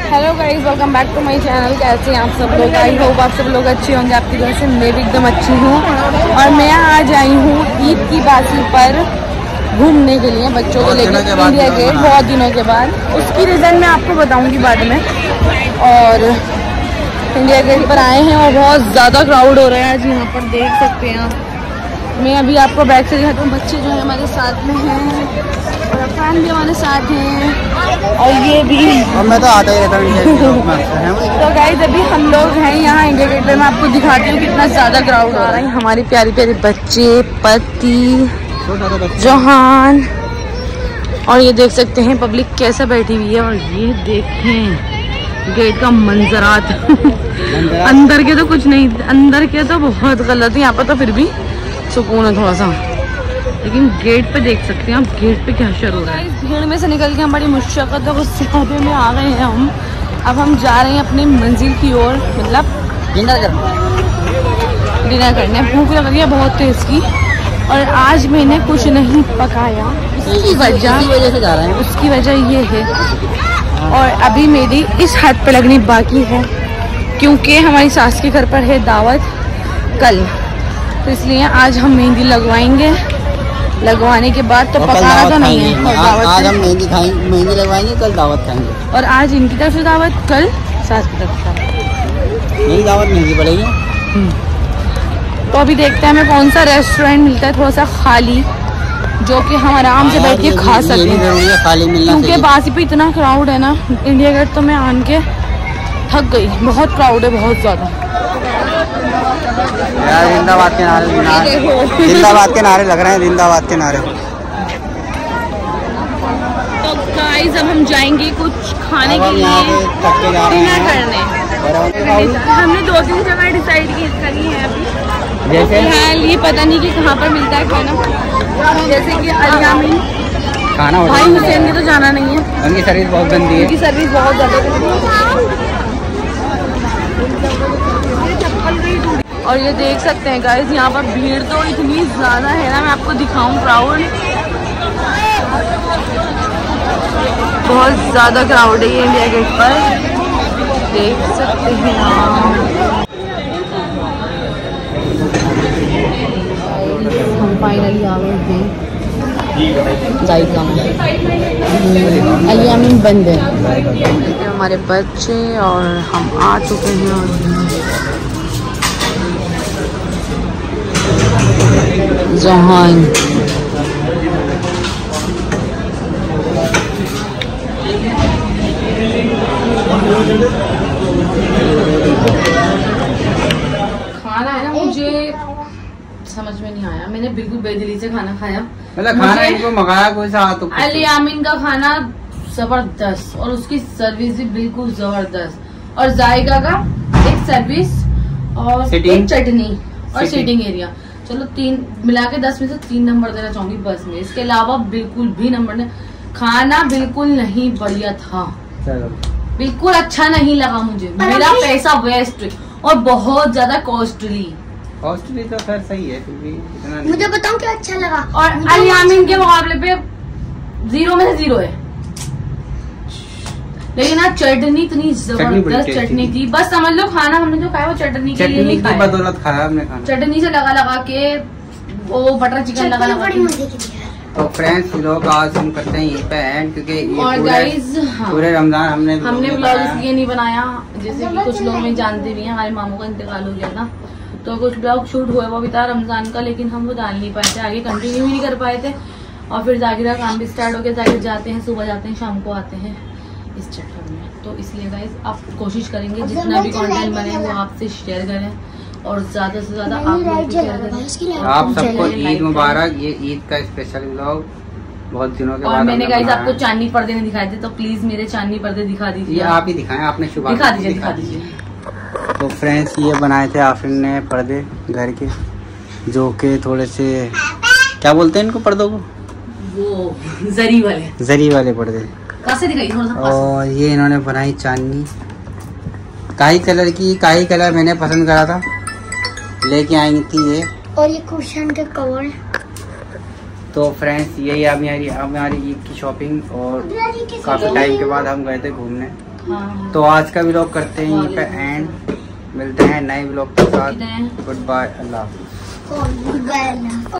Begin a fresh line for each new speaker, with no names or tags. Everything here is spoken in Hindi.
Hello guys, welcome back to my channel. कैसे हैं आप सब लोग? आई होप आप सब लोग अच्छे होंगे। आपकी वजह से मैं भी एकदम अच्छी हूँ। और मैं आज आई हूँ ईद की बासी पर घूमने के लिए बच्चों को लेकर इंडिया गेट, बहुत दिनों के बाद। उसकी रीज़न मैं आपको बताऊँगी बाद में। और इंडिया गेट पर आए हैं और बहुत ज़्यादा क्राउड हो रहा है आज यहाँ पर, देख सकते हैं आप। मैं अभी आपको बैक से दिखाता हूँ। बच्चे जो है हमारे साथ में हैं और अफरान भी हमारे साथ हैं और ये भी।
और मैं तो आता ही रहता हूँ।
तो गाइस अभी हम लोग हैं यहाँ इंडिया गेट पे। मैं आपको दिखाती हूँ कितना ज़्यादा क्राउड हो रहा है। हमारी प्यारी प्यारी बच्चे, पति, जोहान, और ये देख सकते हैं पब्लिक कैसा बैठी हुई है। और ये देखें गेट का मंजरात। अंदर के तो कुछ नहीं, अंदर के तो बहुत गलत है। यहाँ पर तो फिर भी सुकून है थोड़ा सा, लेकिन गेट पे देख सकते हैं आप गेट पे क्या शर हो रहा है। भीड़ में से निकल के हम बड़ी मुश्किल और गुस्से में आ गए हैं हम। अब हम जा रहे हैं अपनी मंजिल की ओर, मतलब डिनर करने। भूख लग रही है बहुत तेज की और आज मैंने कुछ नहीं पकाया। उसकी वजह से जा रहे हैं, उसकी वजह ये है। और अभी मेरी इस हद पे लगनी बाकी है क्योंकि हमारी सास के घर पर है दावत कल, तो इसलिए आज हम मेहंदी लगवाएंगे। लगवाने के बाद तो पकाना तो नहीं है।
आज हम मेहंदी लगवाएंगे, कल दावत खाएंगे।
और आज इनकी तरफ से दावत, कल सास की तरफ से।
मेरी दावत महंगी पड़ेगी।
तो अभी देखते हैं हमें कौन सा रेस्टोरेंट मिलता है थोड़ा सा खाली, जो कि हम आराम से बैठ के खा सकें।
खाली मिलना
क्योंकि बासी पे इतना क्राउड है ना इंडिया गेट, तो मैं आन के थक गई। बहुत क्राउड है, बहुत ज़्यादा।
जिंदाबाद के नारे, जिंदाबाद के नारे लग रहे हैं, जिंदाबाद के नारे।
तो गाइस अब हम जाएंगे कुछ खाने के लिए, डिनर करने। हमने 2-3 जगह डिसाइड करी है अभी। जैसे ये पता नहीं कि कहाँ पर मिलता है खाना, जैसे कि अल-यामीन
खाना।
भाई हुसैन ने तो जाना नहीं है,
उनकी सर्विस बहुत गंदी है।
उनकी सर्विस बहुत ज़्यादा गंदी है। और ये देख सकते हैं गाइस, यहाँ पर भीड़ तो इतनी ज़्यादा है ना, मैं आपको दिखाऊं। क्राउड बहुत ज़्यादा क्राउड है ये इंडिया गेट पर, देख सकते हैं आप। हम फाइनली आ गए हैं अल-यामीन बंद है। हमारे बच्चे और हम आ चुके हैं। और जोहान खाना है ना, मुझे समझ में नहीं आया। मैंने बिल्कुल बेदिली से खाना खाया।
मतलब खाना इनको मंगाया कोई सा तो
अल-यामीन का खाना जबरदस्त और उसकी सर्विस भी बिल्कुल जबरदस्त। और जायका का एक सर्विस और एक चटनी और सीटिंग एरिया, चलो 3 मिला के 10 में से 3 नंबर देना चाहूंगी बस में। इसके अलावा बिल्कुल भी नंबर नहीं। खाना बिल्कुल नहीं बढ़िया था, बिल्कुल अच्छा नहीं लगा मुझे। मेरा पैसा वेस्ट और बहुत ज्यादा कॉस्टली
तो खैर सही है, फिर भी इतना
मुझे बताऊं क्या अच्छा लगा।
और अल-यामीन के मुकाबले पे 0 में से 0 है। लेकिन आज चटनी इतनी जबरदस्त चटनी थी, बस समझ लो खाना हमने जो खाया वो चटनी के लिए नहीं खाया,
बदौलत खाया हमने खाना।
चटनी से लगा के वो बटर चिकन लगा
तो फ्रेंड्स लोग आज हम करते हैं ये पे एंड, क्योंकि
और गाइस
पूरे रमजान हमने
ब्लॉग इसलिए नहीं बनाया, जैसे कि कुछ लोग में जानते भी हैं हमारे मामू का इंतकाल हो गया था, तो कुछ ब्लॉग शूट हुआ वो भी था रमजान का, लेकिन हम वो डाल नहीं पाए थे, आगे कंटिन्यू ही नहीं कर पाए थे। और फिर जाकिरा काम भी स्टार्ट हो गया। जाकिर जाते हैं, सुबह जाते हैं, शाम को आते हैं इस चक्कर में। तो इसलिए गाइस आप कोशिश करेंगे जितना भी कंटेंट बने वो आपसे शेयर करें और ज्यादा से ज्यादा आप लोग शेयर करें।
आप सबको ईद मुबारक। ये ईद का स्पेशल व्लॉग बहुत दिनों के बाद।
और मैंने गाइस आपको चांदनी पर्दे नहीं दिखाए थे, तो प्लीज मेरे चांदनी पर्दे दिखा दीजिए।
आप ही दिखाएं, आपने शुभ
दिखा दीजिए।
तो फ्रेंड्स ये बनाए थे आफरीन ने पर्दे घर के, जो के थोड़े से क्या बोलते हैं इनको पर्दों को,
वो जरी वाले पर्दे। कैसे दिखाई थोड़ा सा।
और ये इन्होंने बनाई चांदनी काई कलर की। काई कलर मैंने पसंद करा था, लेके आई थी ये।
और ये कुशन के कवर।
तो फ्रेंड्स यही हमारी ईद की शॉपिंग, और काफी टाइम के बाद हम गए थे घूमने।
हाँ।
तो आज का व्लॉग करते हैं यहीं पे एंड, मिलते हैं नए व्लॉग के साथ। गुड बाय, अल्लाह हाफिज़।
Good bye.